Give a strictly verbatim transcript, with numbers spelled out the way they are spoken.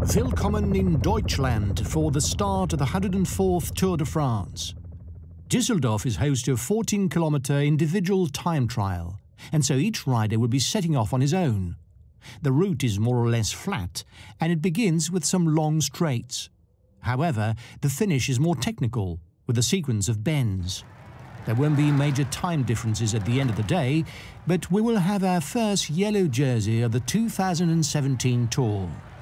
Willkommen in Deutschland for the start of the one hundred fourth Tour de France. Düsseldorf is host to a fourteen kilometre individual time trial, and so each rider will be setting off on his own. The route is more or less flat, and it begins with some long straights. However, the finish is more technical, with a sequence of bends. There won't be major time differences at the end of the day, but we will have our first yellow jersey of the two thousand seventeen Tour.